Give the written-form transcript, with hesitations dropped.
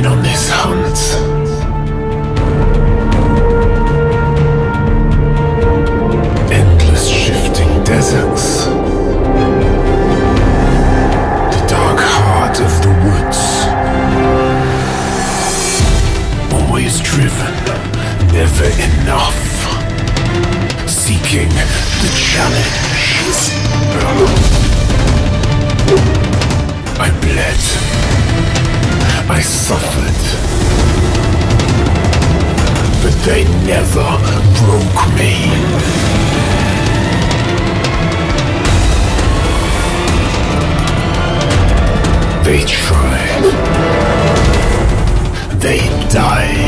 been on this hunt. Endless shifting deserts. The dark heart of the woods. Always driven, never enough. Seeking the challenge. I bled. I suffered. But they never broke me. They tried. They died.